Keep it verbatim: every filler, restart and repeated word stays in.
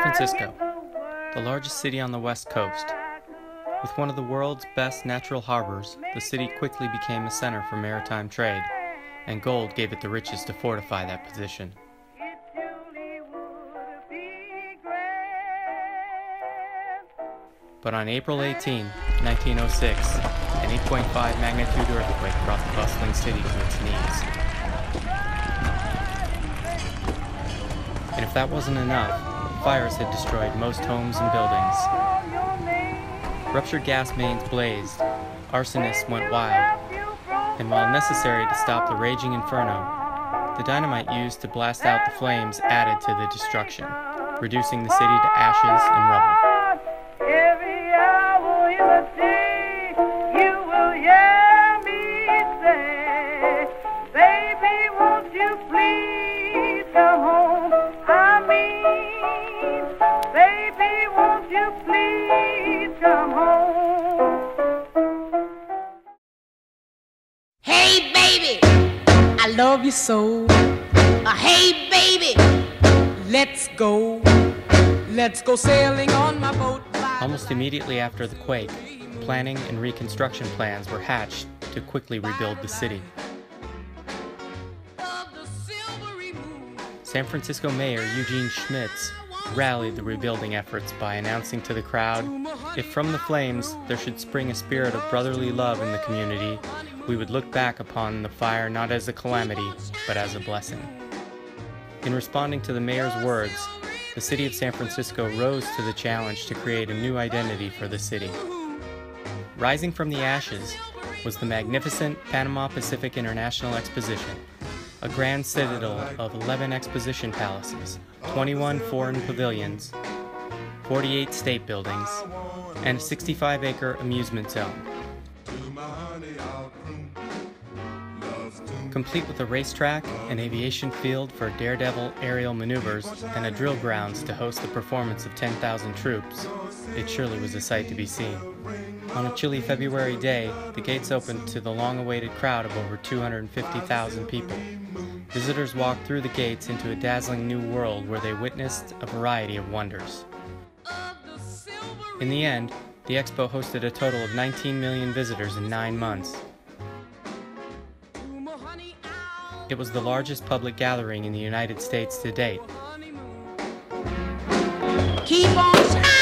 Francisco, the largest city on the West Coast. With one of the world's best natural harbors, the city quickly became a center for maritime trade, and gold gave it the riches to fortify that position. But on April eighteenth, nineteen oh six, an eight point five magnitude earthquake brought the bustling city to its knees. And if that wasn't enough, fires had destroyed most homes and buildings. Ruptured gas mains blazed, arsonists went wild, and while necessary to stop the raging inferno, the dynamite used to blast out the flames added to the destruction, reducing the city to ashes and rubble. Every hour in the day, you will hear me say, baby, won't you please come home? I mean, baby, won't you please come home? Hey, baby, I love you so. Uh, hey, baby, let's go. Let's go sailing on my boat. Almost immediately after the quake, planning and reconstruction plans were hatched to quickly rebuild the city. San Francisco Mayor Eugene Schmitz rallied the rebuilding efforts by announcing to the crowd, if from the flames there should spring a spirit of brotherly love in the community, we would look back upon the fire not as a calamity, but as a blessing. In responding to the mayor's words, the city of San Francisco rose to the challenge to create a new identity for the city. Rising from the ashes was the magnificent Panama-Pacific International Exposition, a grand citadel of eleven exposition palaces, twenty-one foreign pavilions, forty-eight state buildings, and a sixty-five acre amusement zone. Complete with a racetrack, an aviation field for daredevil aerial maneuvers, and a drill grounds to host the performance of ten thousand troops, it surely was a sight to be seen. On a chilly February day, the gates opened to the long-awaited crowd of over two hundred fifty thousand people. Visitors walked through the gates into a dazzling new world where they witnessed a variety of wonders. In the end, the expo hosted a total of nineteen million visitors in nine months. It was the largest public gathering in the United States to date. Keep on shining.